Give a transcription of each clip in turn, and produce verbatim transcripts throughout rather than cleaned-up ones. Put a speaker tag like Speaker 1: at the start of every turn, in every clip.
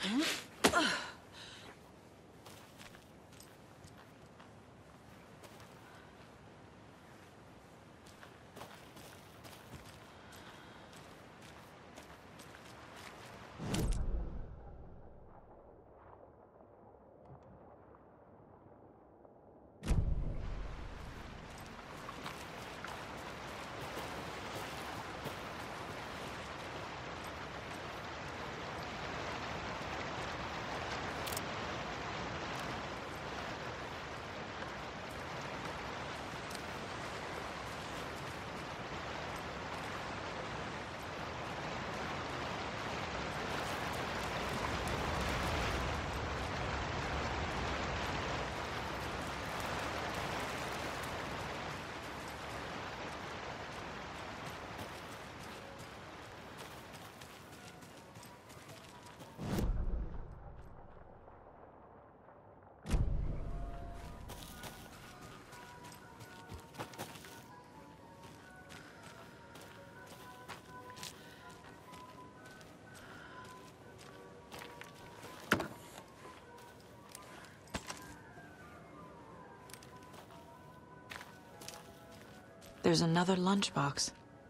Speaker 1: There's another lunchbox.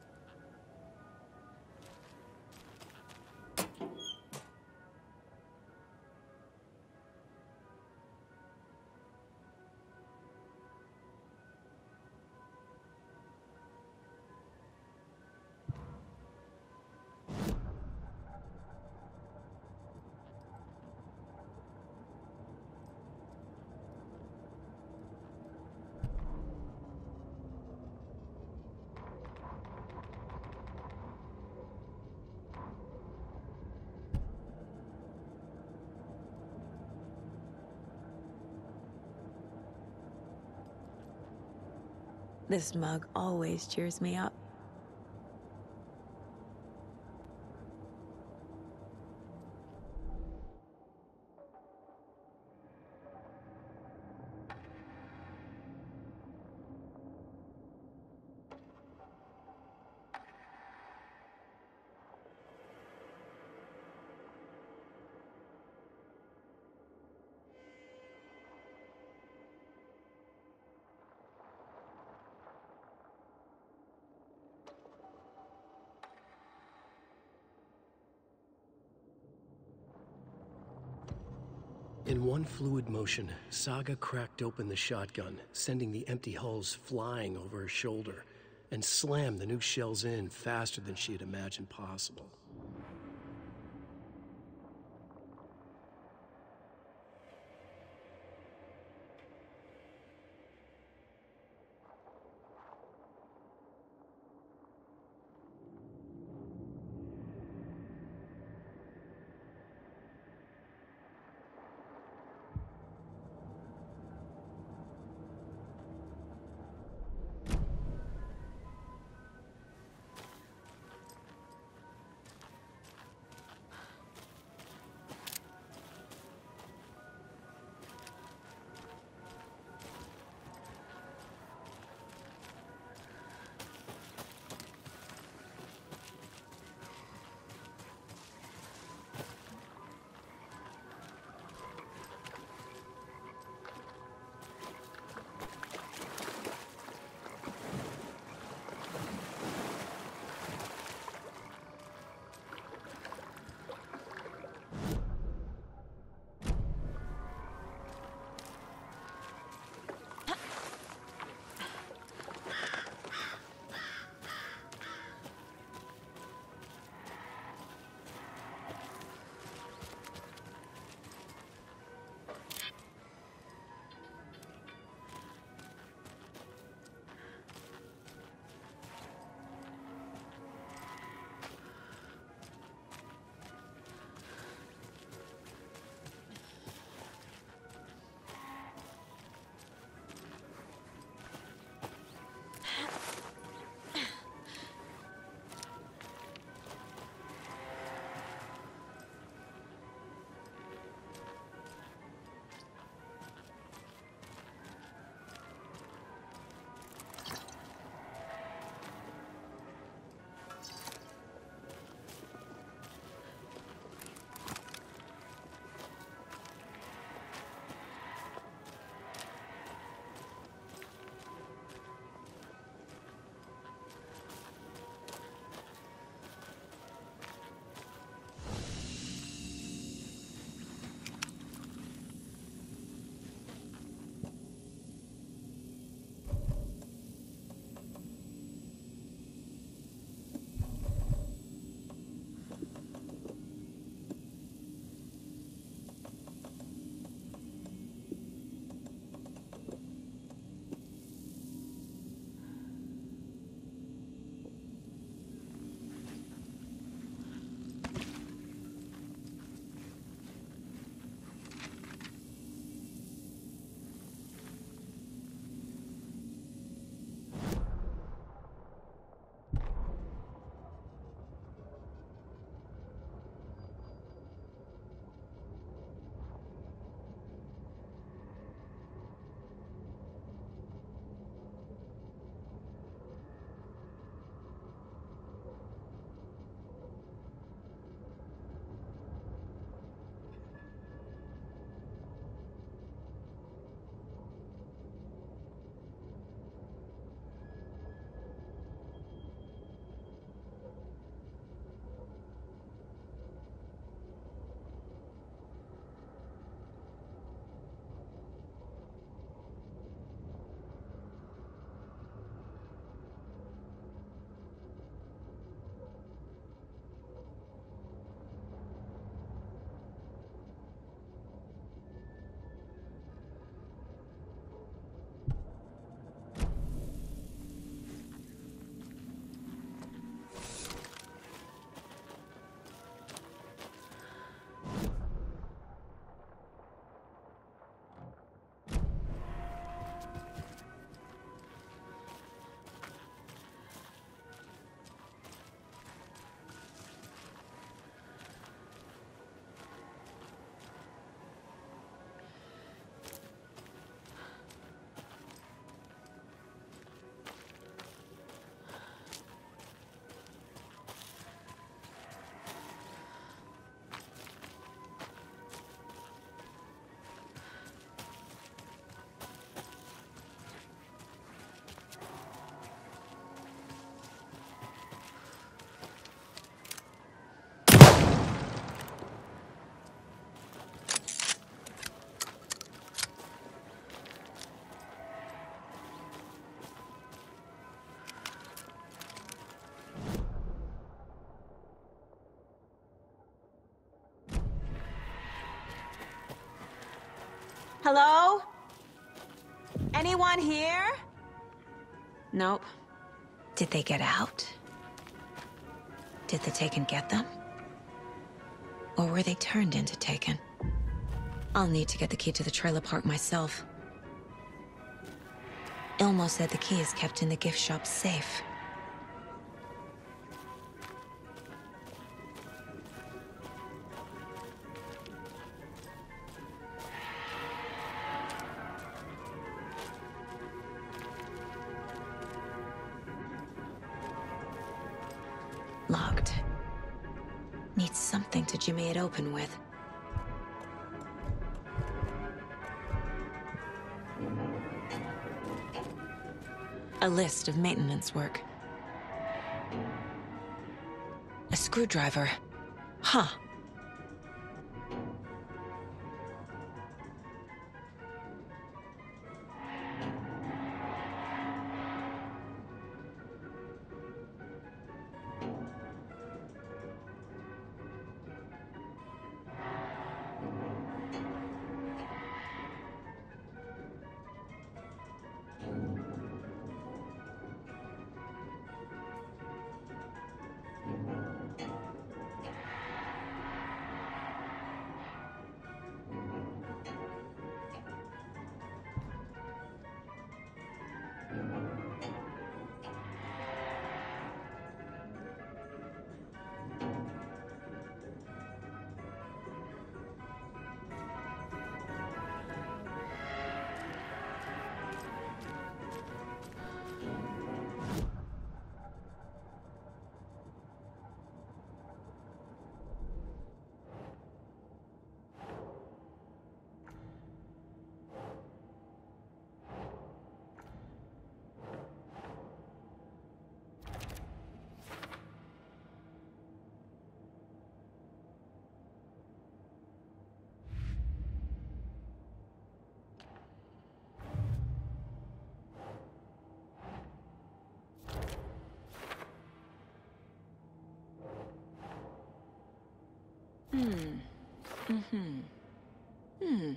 Speaker 1: This mug always cheers me up.
Speaker 2: In one fluid motion, Saga cracked open the shotgun, sending the empty hulls flying over her shoulder, and slammed the new shells in faster than she had imagined possible.
Speaker 1: Hello? Anyone here? Nope. Did they get out? Did the Taken get them? Or were they turned into Taken? I'll need to get the key to the trailer park myself. Ilmo said the key is kept in the gift shop's safe. Locked. Needs something to jimmy it open with. A list of maintenance work. A screwdriver. Huh. Hmm. Mm-hmm. Hmm.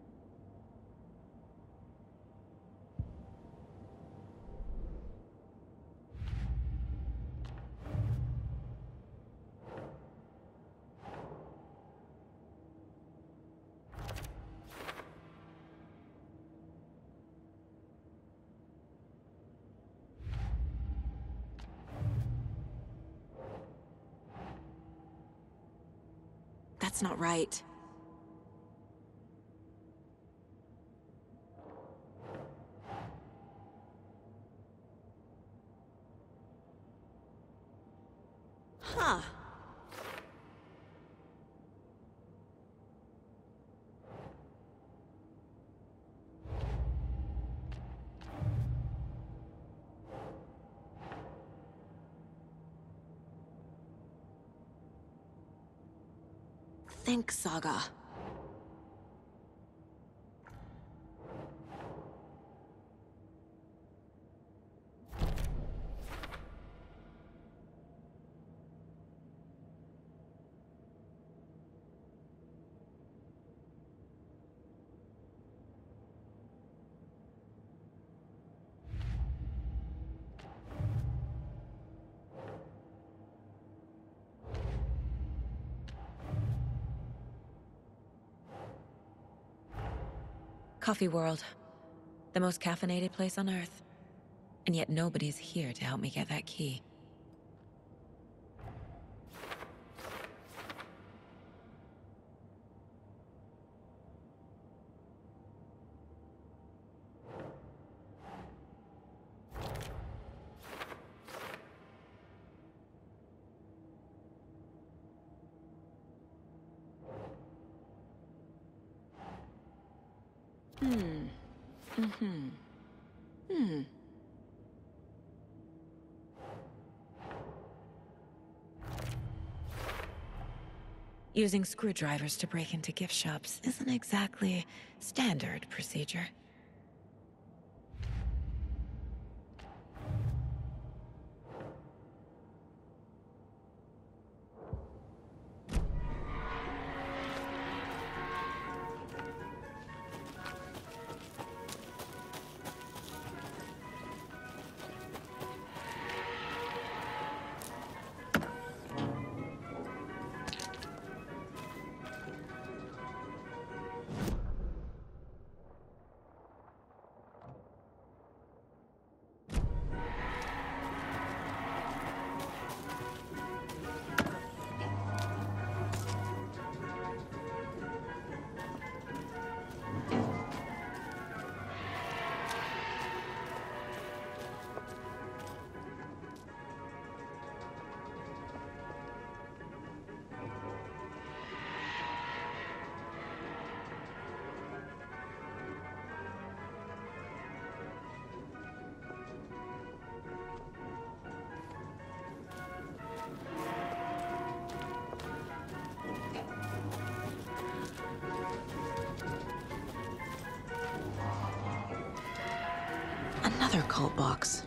Speaker 1: That's not right. Huh. Think, Saga. Coffee World. The most caffeinated place on Earth. And yet nobody's here to help me get that key. Hmm. Mm-hmm. Hmm. Using screwdrivers to break into gift shops isn't exactly standard procedure. Another cult box.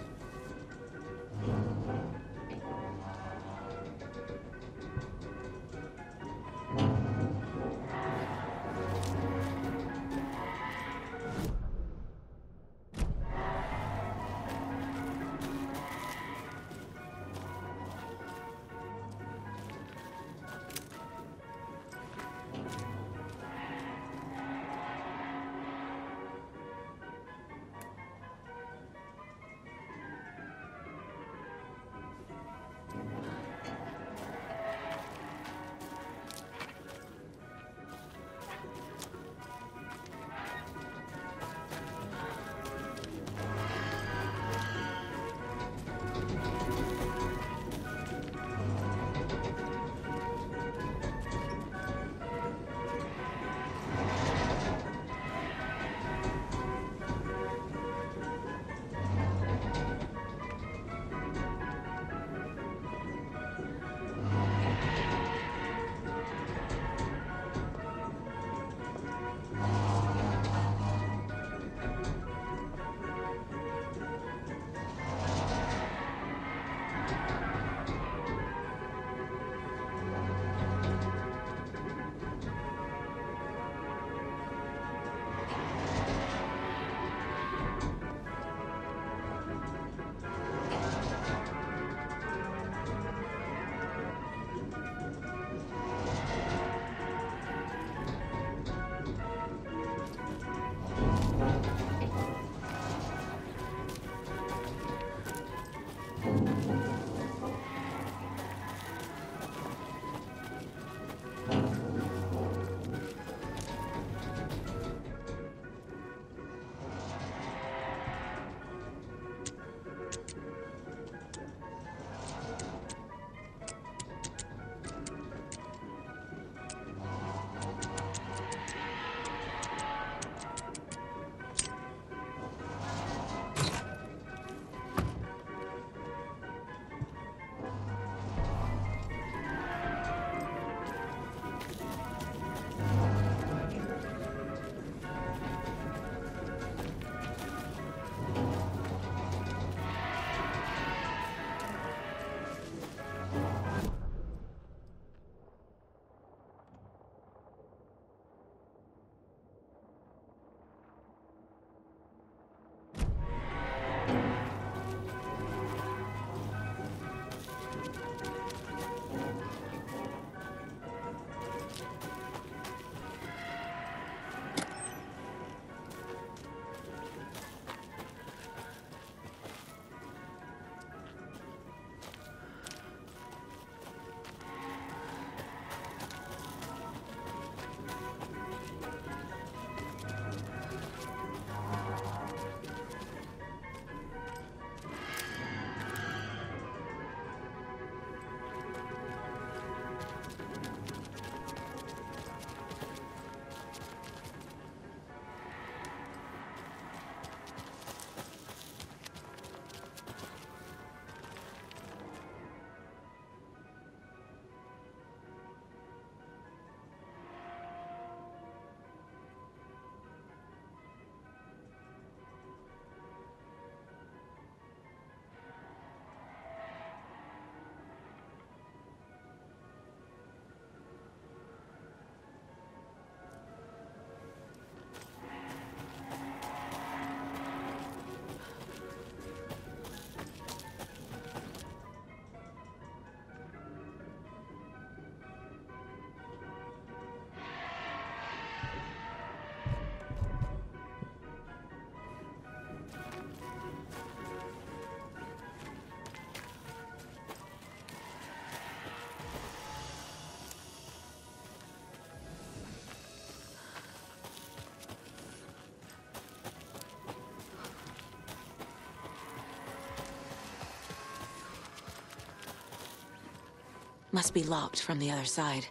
Speaker 1: Must be locked from the other side.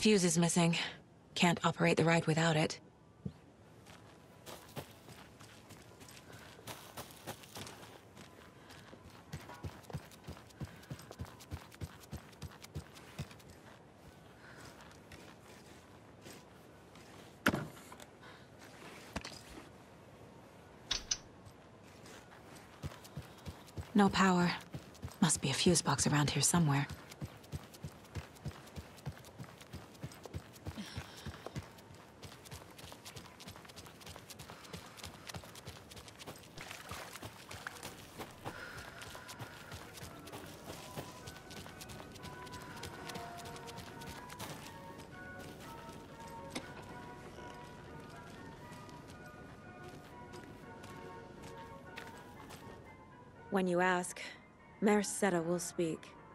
Speaker 1: fuse is missing. Can't operate the ride without it. No power. Must be a fuse box around here somewhere.
Speaker 3: When you ask, Merceda will speak.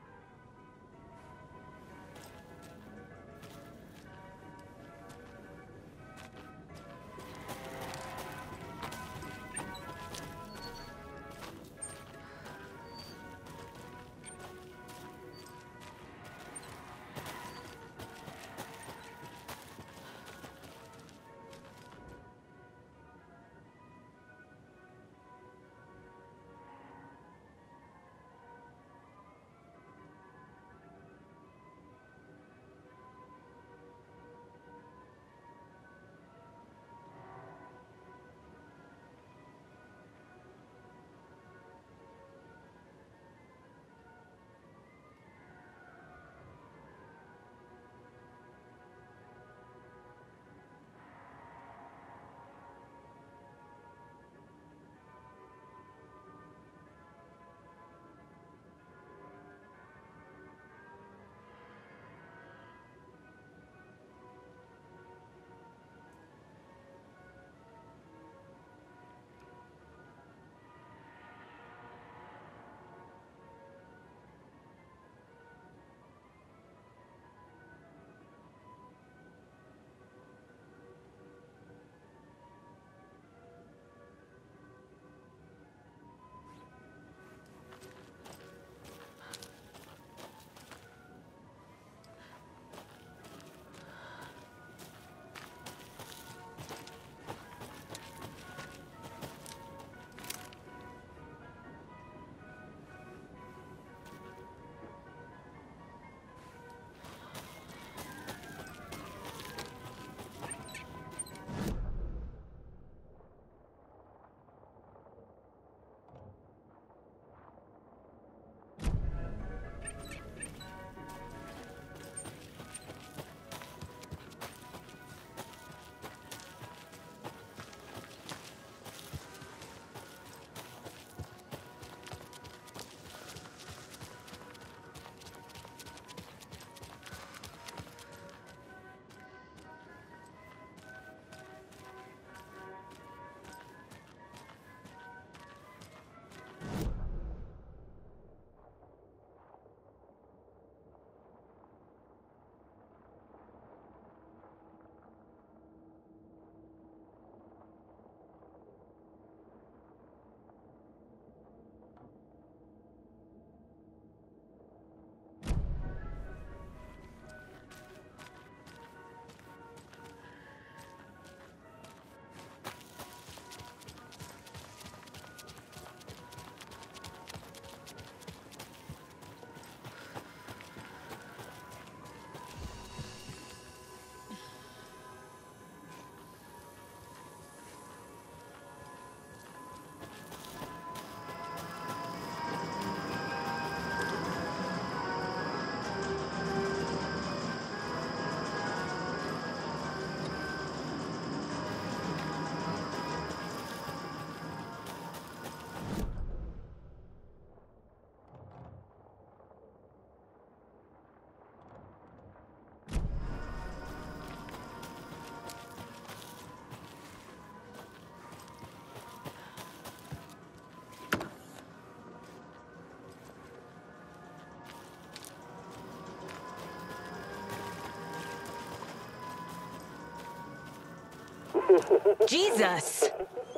Speaker 1: Jesus!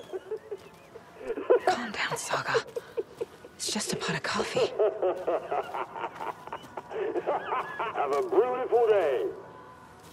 Speaker 1: Calm down, Saga. It's just a pot of coffee.
Speaker 4: Have a beautiful day.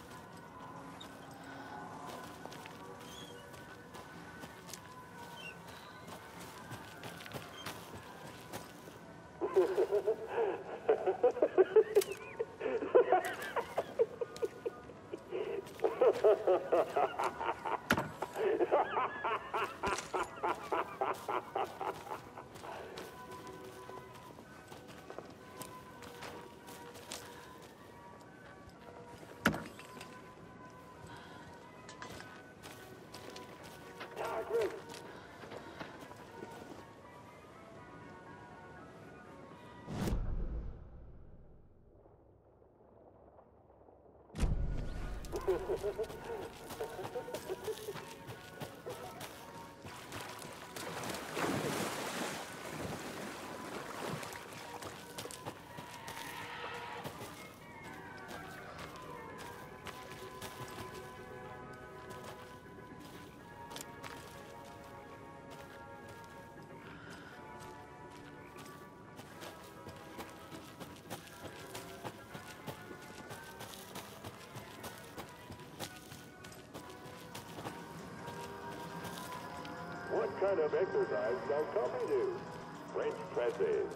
Speaker 4: What kind of exercise does Tommy do? French presses.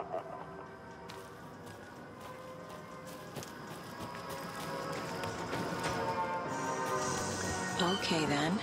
Speaker 1: Okay, then.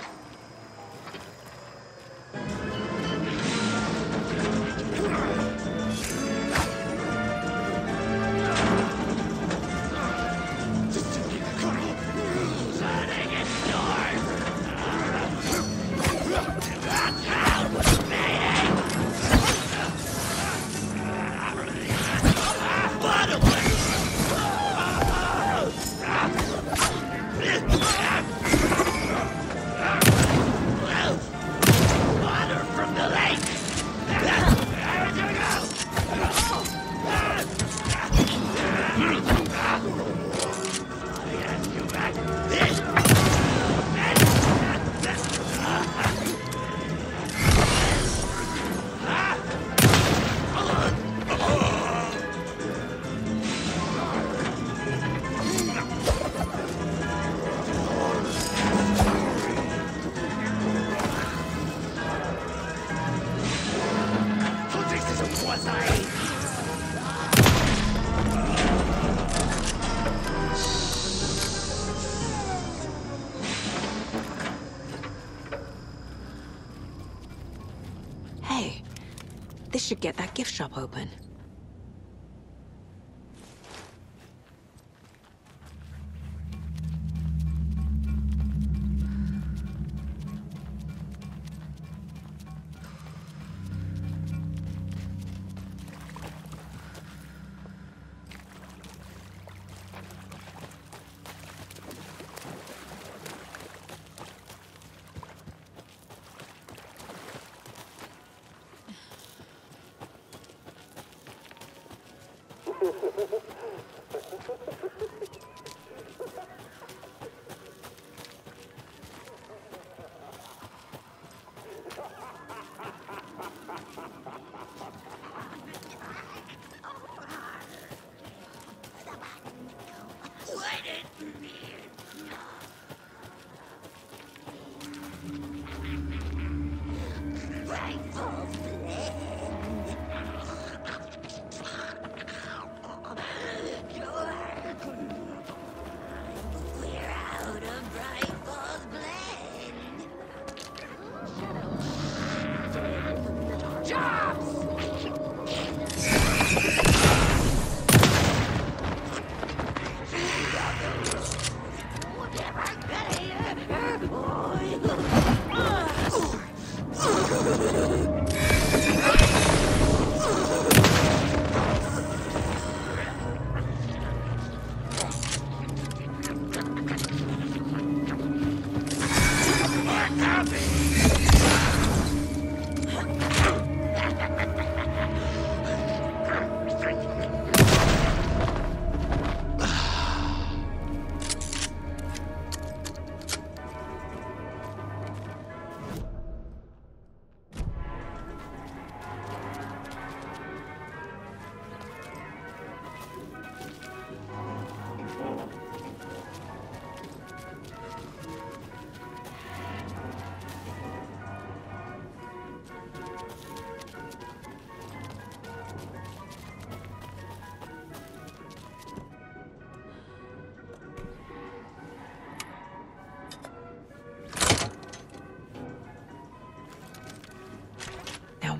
Speaker 1: Hey, this should get that gift shop open.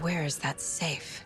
Speaker 1: where is that safe?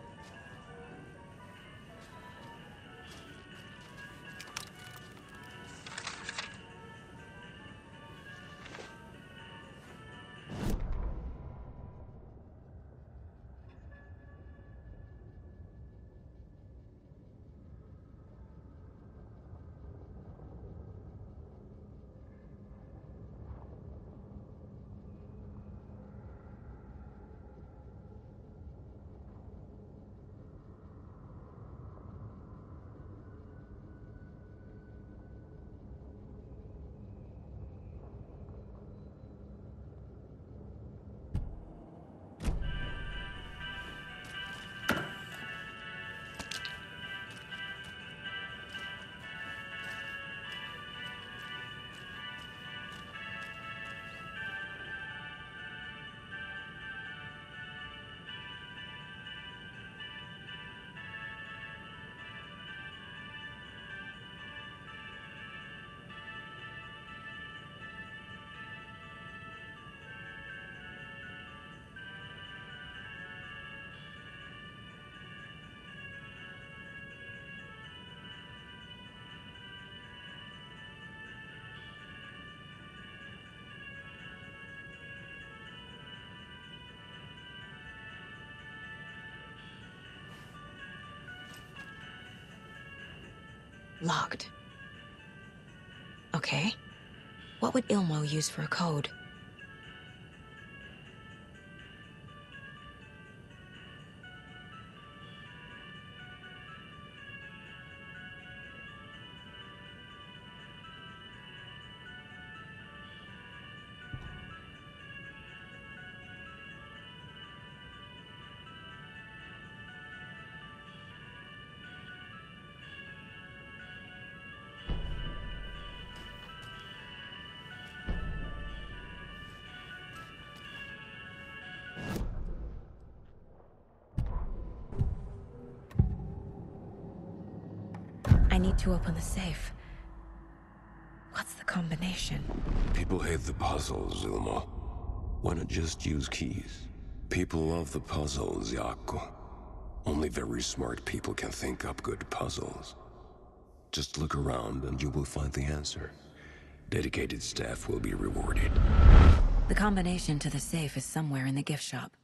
Speaker 1: Locked. Okay. What would Ilmo use for a code? I need to open the safe. What's the combination?
Speaker 5: People hate the puzzles, Ilmo. Why not just use keys? People love the puzzles, Jaakko. Only very smart people can think up good puzzles. Just look around and you will find the answer. Dedicated staff will be rewarded.
Speaker 1: The combination to the safe is somewhere in the gift shop.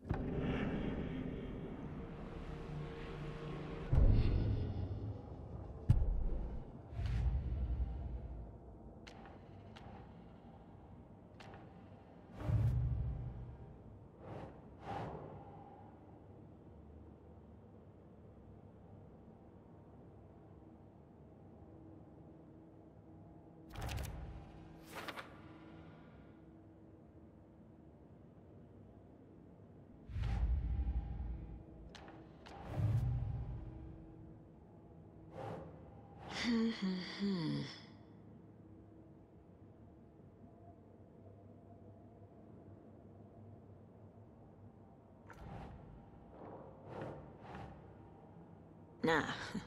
Speaker 1: Nah.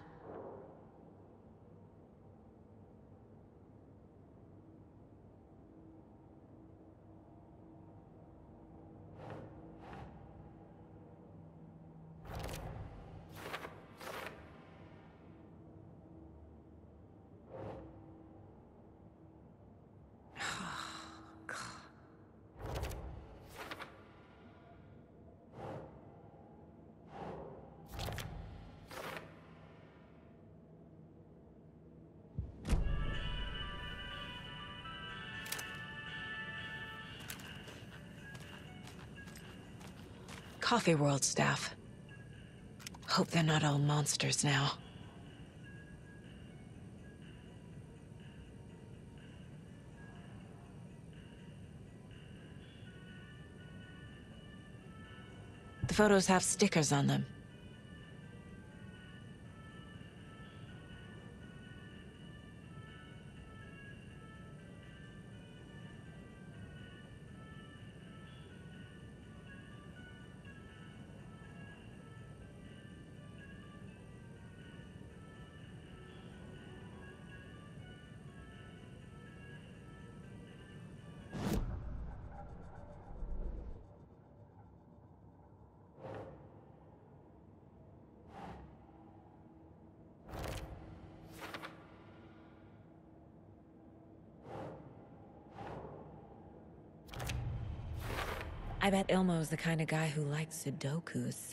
Speaker 1: Coffee World staff. Hope they're not all monsters now. The photos have stickers on them.
Speaker 3: I bet Ilmo's the kind of guy who likes Sudokus.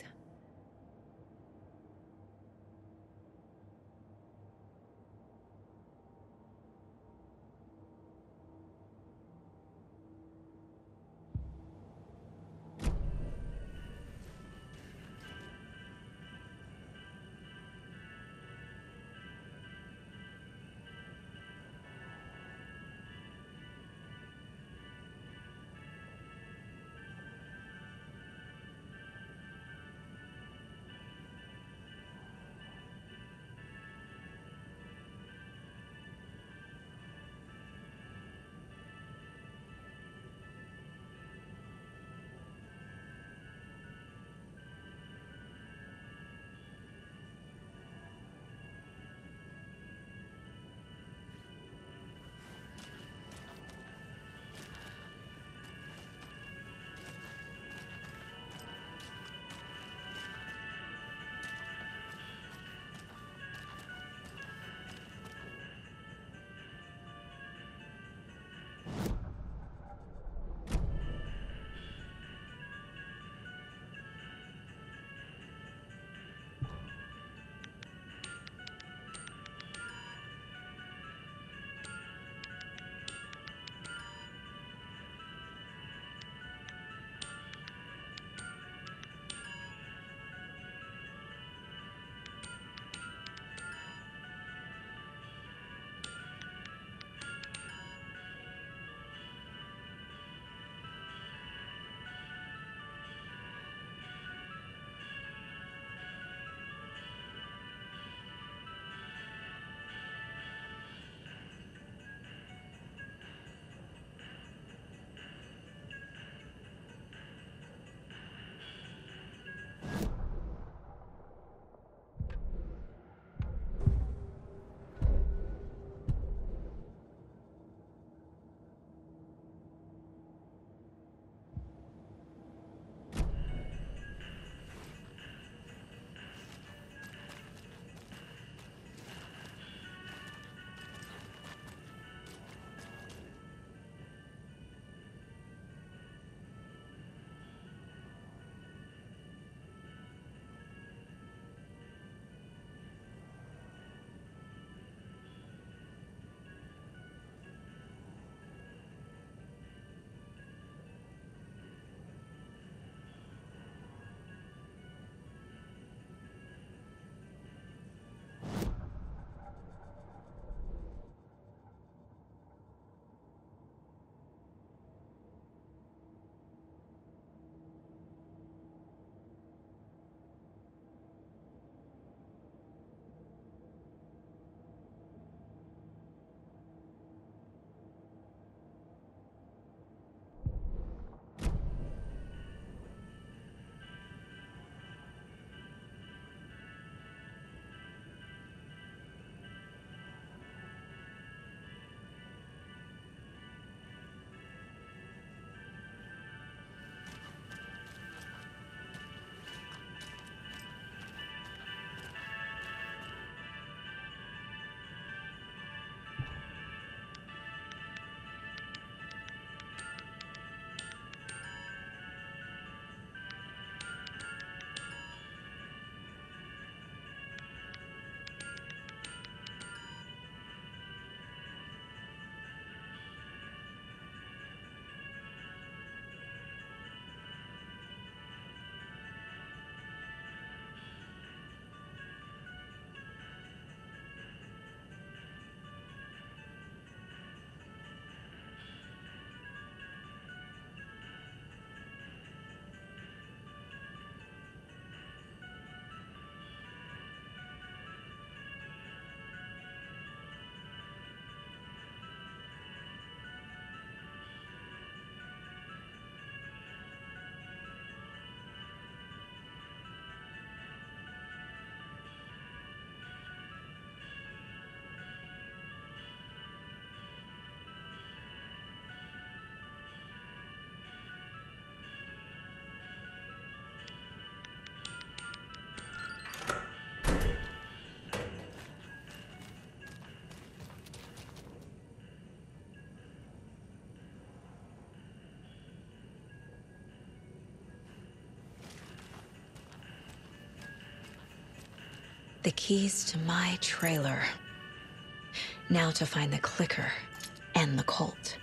Speaker 1: The keys to my trailer. Now to find the clicker and the Colt.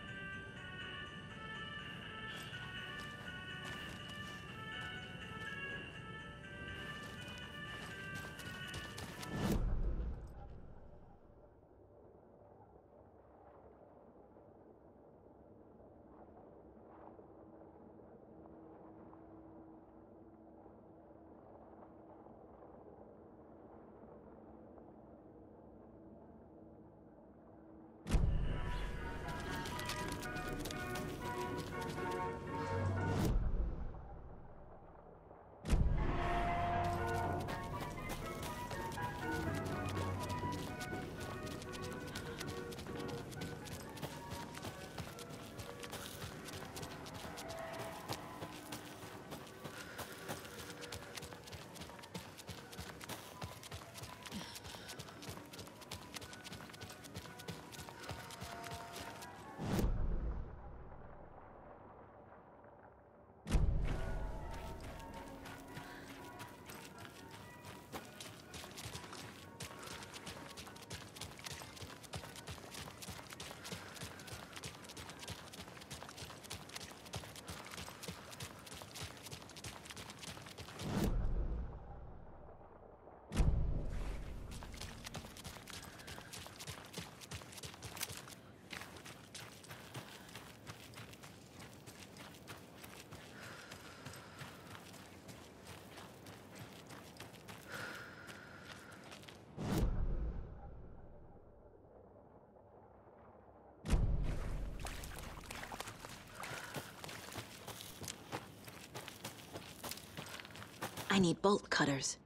Speaker 1: I need bolt cutters.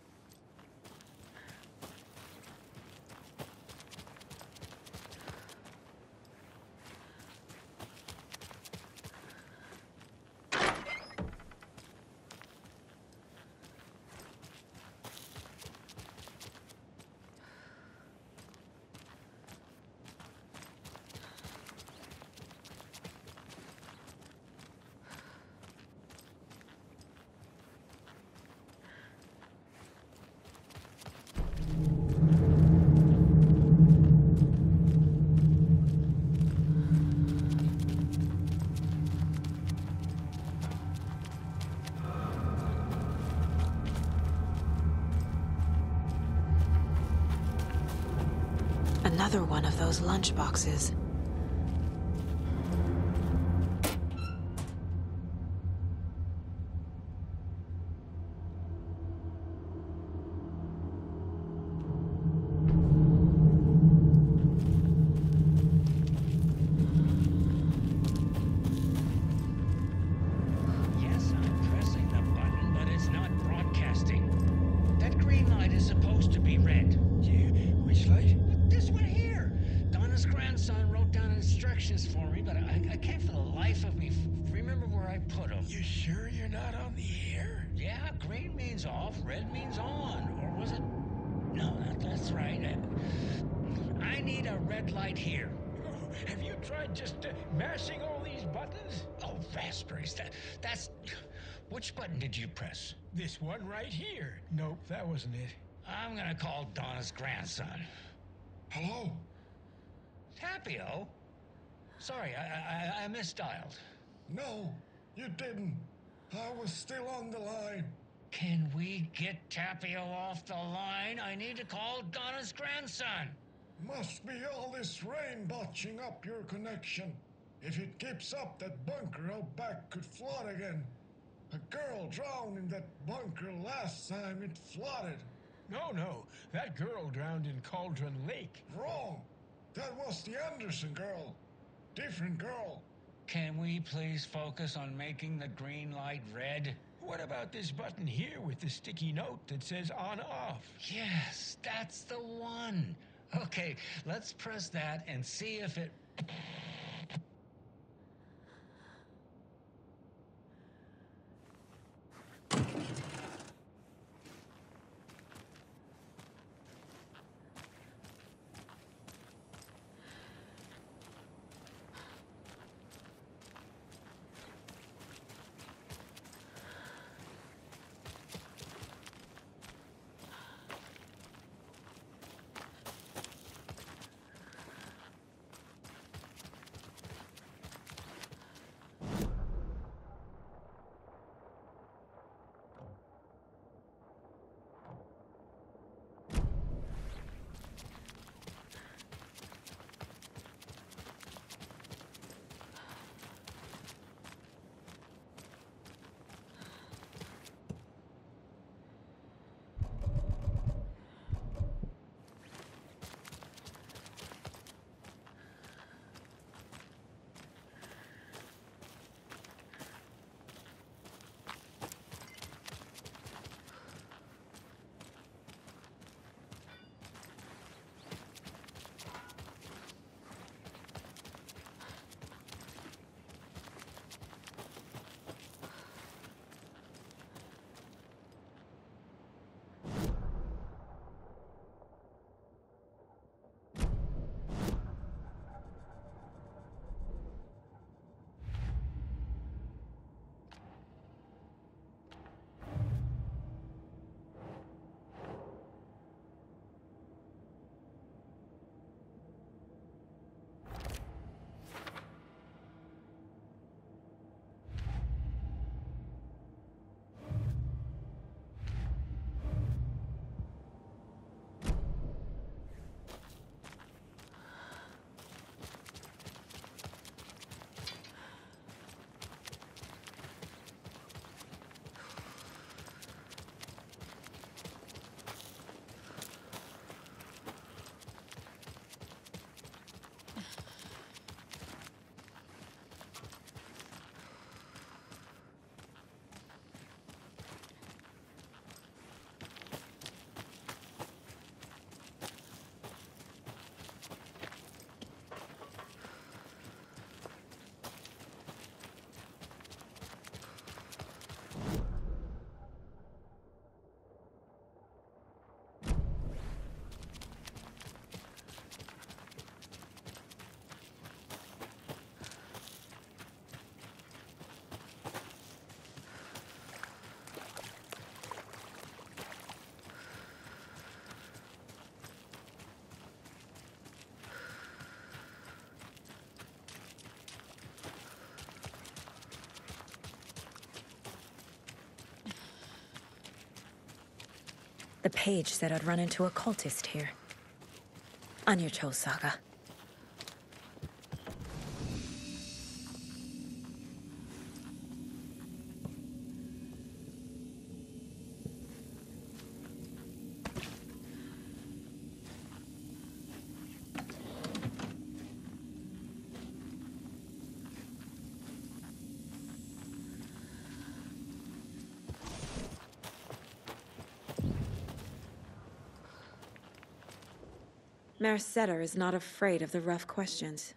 Speaker 1: Another one of those lunch boxes.
Speaker 6: Yes, I'm pressing the button, but it's not broadcasting. That green light is supposed to be red.
Speaker 7: Yeah, which light?
Speaker 6: This one here. Donna's grandson wrote down instructions for me, but I, I can't for the life of me f- remember where I put them.
Speaker 7: You sure you're not on the air?
Speaker 6: Yeah, green means off, red means on. Or was it? No, that, that's right. I, I need a red light here.
Speaker 7: Oh, have you tried just uh, mashing all these buttons?
Speaker 6: Oh, raspberries. That, that's... Which button did you press?
Speaker 7: This one right here. Nope, that wasn't it.
Speaker 6: I'm gonna call Donna's grandson.
Speaker 7: Hello?
Speaker 6: Tapio? Sorry, I, I, I misdialed.
Speaker 8: No, you didn't. I was still on the line.
Speaker 6: Can we get Tapio off the line? I need to call Donna's grandson.
Speaker 8: Must be all this rain botching up your connection. If it keeps up, that bunker out back could flood again. A girl drowned in that bunker last time it flooded.
Speaker 7: No, no, that girl drowned in Cauldron Lake.
Speaker 8: Wrong. That was the Anderson girl. Different girl.
Speaker 6: Can we please focus on making the green light red?
Speaker 7: What about this button here with the sticky note that says on off?
Speaker 6: Yes, that's the one. Okay, let's press that and see if it...
Speaker 3: The page said I'd run into a cultist here. On your toes, Saga. Merceder is not afraid of the rough questions.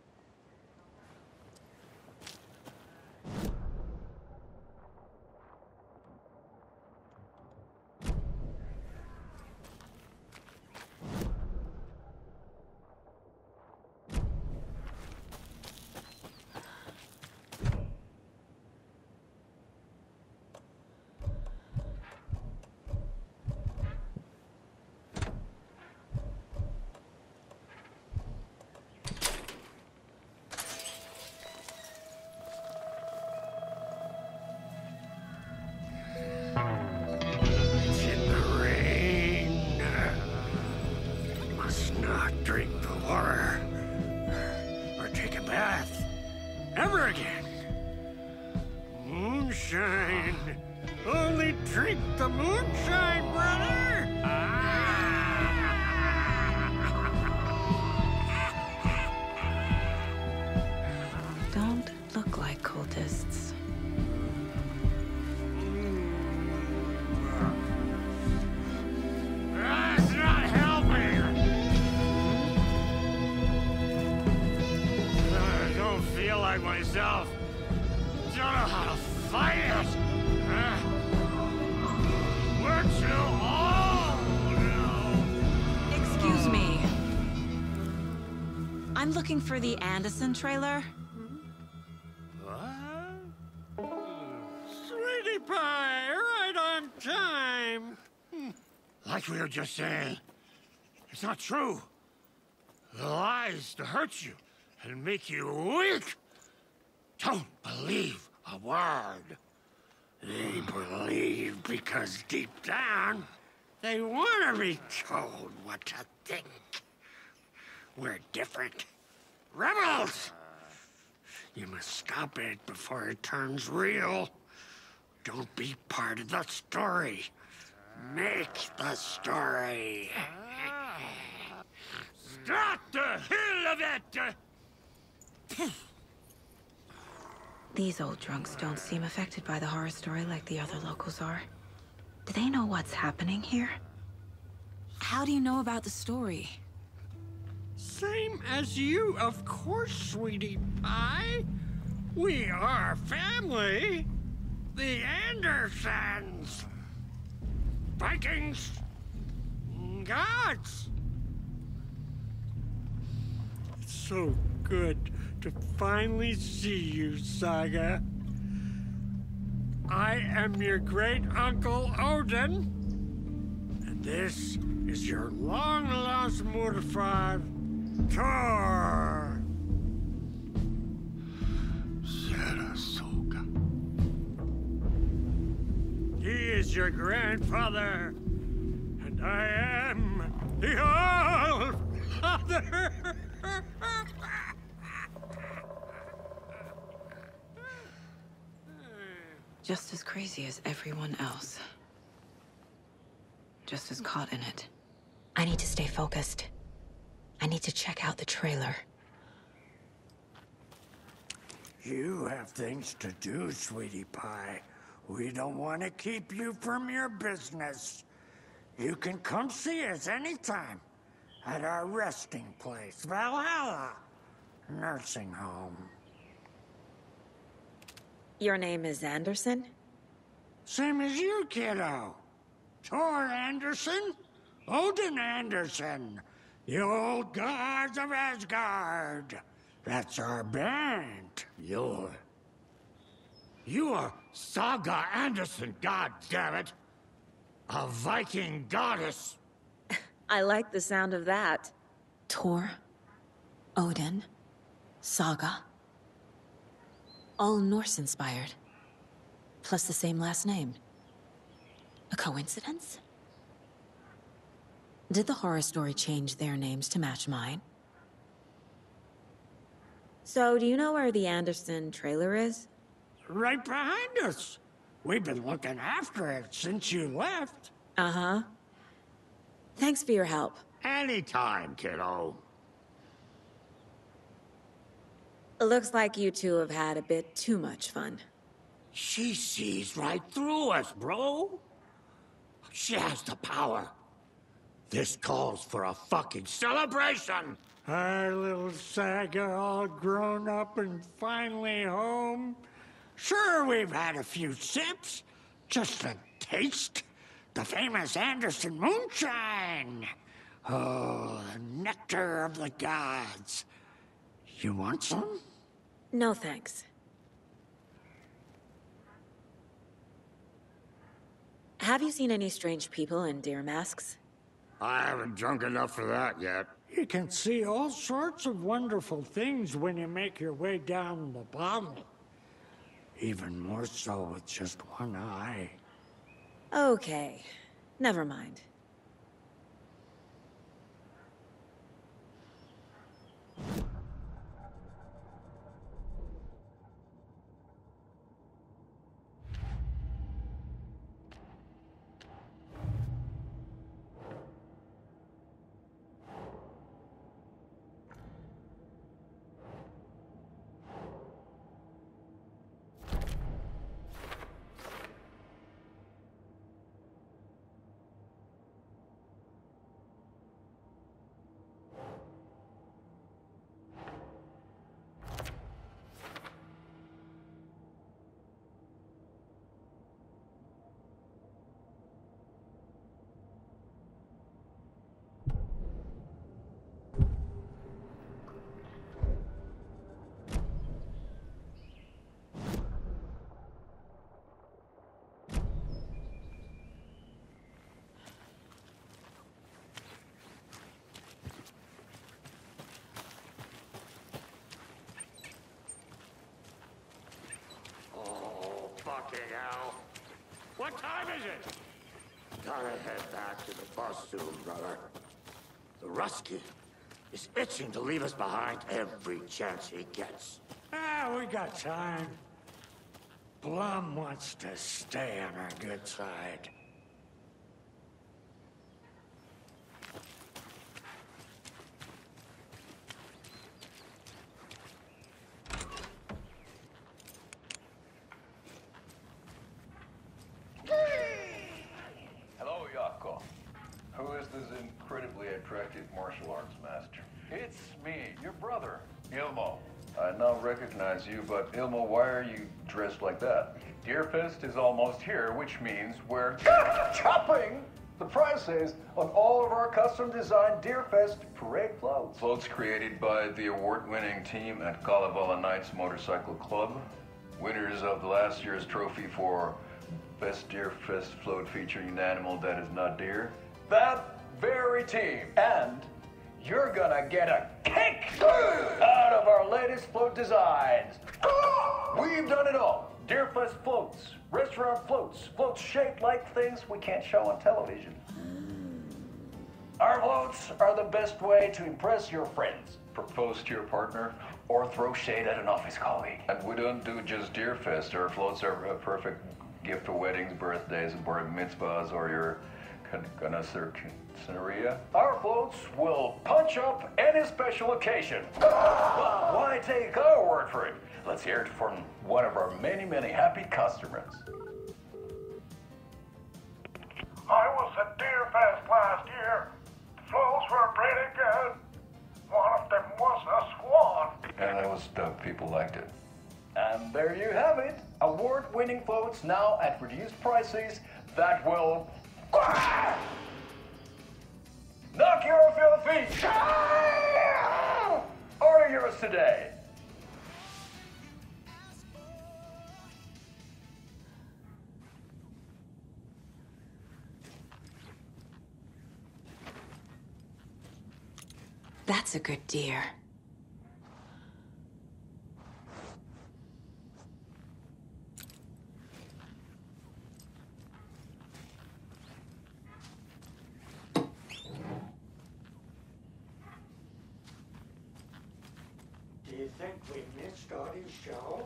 Speaker 3: Don't look like cultists.
Speaker 9: That's not helping! I don't feel like myself. Don't know how to fight it! Uh, we're too old now!
Speaker 1: Excuse me. I'm looking for the Anderson trailer.
Speaker 9: What? Sweetie pie, right on time! Hmm. Like we were just saying, it's not true. The lies to hurt you and make you weak. Don't believe a word. They believe because deep down, they want to be told what to think. We're different. Rebels! You must stop it before it turns real. Don't be part of the story. Make the story. Stop the hell of it!
Speaker 1: These old drunks don't seem affected by the horror story like the other locals are. Do they know what's happening here? How do you know about the story?
Speaker 9: Same as you, of course, sweetie pie. We are family. The Andersons. Vikings. Gods. It's so good to finally see you, Saga. I am your great-uncle Odin. And this is your long-lost mortified Tor. Sarasota. He is your grandfather, and I am the All-Father.
Speaker 1: Just as crazy as everyone else. Just as caught in it. I need to stay focused. I need to check out the trailer.
Speaker 9: You have things to do, sweetie pie. We don't want to keep you from your business. You can come see us anytime at our resting place, Valhalla Nursing Home.
Speaker 3: Your name is Anderson?
Speaker 9: Same as you, kiddo. Tor Anderson, Odin Anderson, the old gods of Asgard. That's our band. You're... You are Saga Anderson, goddammit. A Viking goddess.
Speaker 3: I like the sound of that.
Speaker 1: Tor, Odin, Saga. All Norse-inspired. Plus the same last name. A coincidence? Did the horror story change their names to match mine? So, do you know where the Anderson trailer is?
Speaker 9: Right behind us. We've been looking after it since you left.
Speaker 1: Uh-huh. Thanks for your help.
Speaker 9: Anytime, kiddo.
Speaker 1: Looks like you two have had a bit too much fun.
Speaker 9: She sees right through us, bro. She has the power. This calls for a fucking celebration. Our little Saga all grown up and finally home. Sure, we've had a few sips. Just a taste. The famous Anderson moonshine. Oh, the nectar of the gods. You want some?
Speaker 1: No thanks. Have you seen any strange people in deer masks?
Speaker 9: I haven't drunk enough for that yet. You can see all sorts of wonderful things when you make your way down the bottle. Even more so with just one eye.
Speaker 1: Okay. Never mind.
Speaker 9: Fucking hell. What time is it? Gotta head back to the bus soon, brother. The Rusky is itching to leave us behind every chance he gets. Ah, we got time. Blum wants to stay on our good side.
Speaker 10: Hello, Yako. Who is this incredibly attractive martial arts master? It's me, your brother, Ilmo. I now recognize you, but Ilmo, why are you dressed like that? Deerfest is almost here, which means we're chopping the prices on all of our custom-designed Deerfest parade floats. Floats created by the award-winning team at Kalevala Knights Motorcycle Club, winners of the last year's trophy for Best Deerfest float featuring an animal that is not deer. That very team. And you're gonna get a kick out of our latest float designs. We've done it all. Deerfest floats, restaurant floats, floats shaped like things we can't show on television. Our floats are the best way to impress your friends, propose to your partner, or throw shade at an office colleague. And we don't do just Deerfest. Our floats are a perfect gift for weddings, birthdays, bar mitzvahs, or your connoisseuria. Our floats will punch up any special occasion. But why take our word for it? Let's hear it from one of our many, many happy customers.
Speaker 8: I was at Deerfest last year. The floats were pretty good. One of them was a swan.
Speaker 10: And it was dope. People liked it. And there you have it. Award-winning floats now at reduced prices that will knock you off your feet. Order yours today.
Speaker 1: That's a good deer.
Speaker 11: You think we missed Audie's show?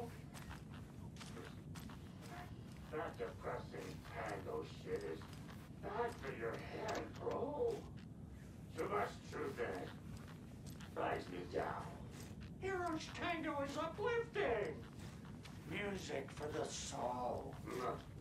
Speaker 11: That depressing tango shit is bad for your head, bro. Too much truth in it. Drives me down. Heroes Tango is uplifting. Music for the soul.